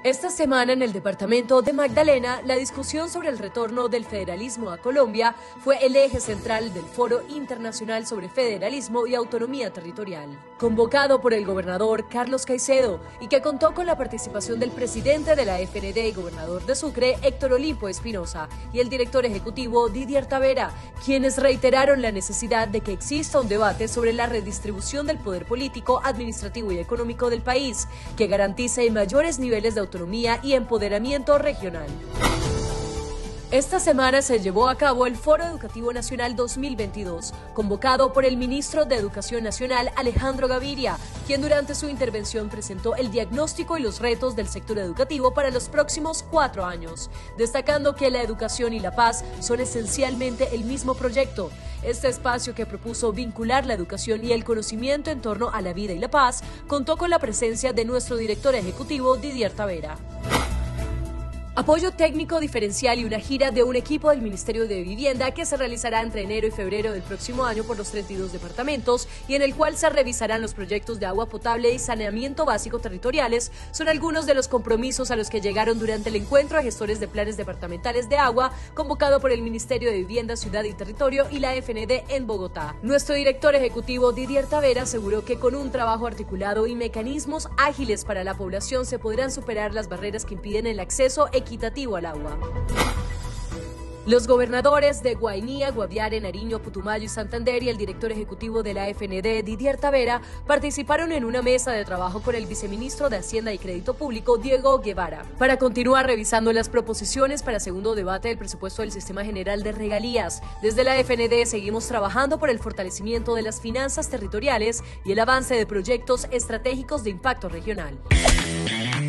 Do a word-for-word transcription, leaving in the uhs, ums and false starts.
Esta semana en el departamento de Magdalena, la discusión sobre el retorno del federalismo a Colombia fue el eje central del Foro Internacional sobre Federalismo y Autonomía Territorial, convocado por el gobernador Carlos Caicedo y que contó con la participación del presidente de la F N D y gobernador de Sucre, Héctor Olimpo Espinosa, y el director ejecutivo Didier Tavera, quienes reiteraron la necesidad de que exista un debate sobre la redistribución del poder político, administrativo y económico del país, que garantice mayores niveles de autonomía y empoderamiento regional. Esta semana se llevó a cabo el Foro Educativo Nacional dos mil veintidós, convocado por el ministro de Educación Nacional, Alejandro Gaviria, quien durante su intervención presentó el diagnóstico y los retos del sector educativo para los próximos cuatro años, destacando que la educación y la paz son esencialmente el mismo proyecto. Este espacio, que propuso vincular la educación y el conocimiento en torno a la vida y la paz, contó con la presencia de nuestro director ejecutivo, Didier Tavera. Apoyo técnico diferencial y una gira de un equipo del Ministerio de Vivienda que se realizará entre enero y febrero del próximo año por los treinta y dos departamentos y en el cual se revisarán los proyectos de agua potable y saneamiento básico territoriales, son algunos de los compromisos a los que llegaron durante el encuentro de gestores de planes departamentales de agua convocado por el Ministerio de Vivienda, Ciudad y Territorio y la F N D en Bogotá. Nuestro director ejecutivo Didier Tavera aseguró que con un trabajo articulado y mecanismos ágiles para la población se podrán superar las barreras que impiden el acceso equitativo al agua. Los gobernadores de Guainía, Guaviare, Nariño, Putumayo y Santander y el director ejecutivo de la F N D, Didier Tavera, participaron en una mesa de trabajo con el viceministro de Hacienda y Crédito Público, Diego Guevara, para continuar revisando las proposiciones para segundo debate del presupuesto del Sistema General de Regalías. Desde la F N D seguimos trabajando por el fortalecimiento de las finanzas territoriales y el avance de proyectos estratégicos de impacto regional.